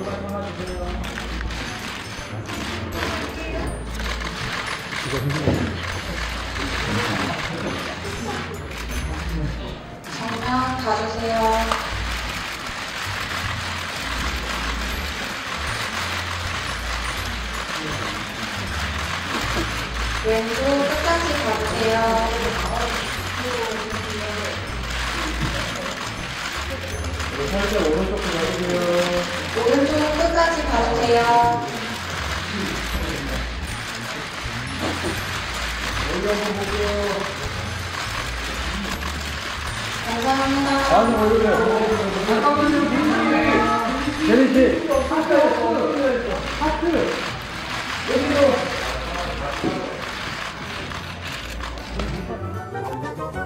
정면 봐주세요. 왼쪽 끝까지 봐주세요. 살짝 오른쪽 봐주세요. 오른쪽 끝까지 봐주세요. 여기 한번 볼게요. 감사합니다. 다시 보여주세요. 잠깐만요, 재민 씨. 하트. 여기로.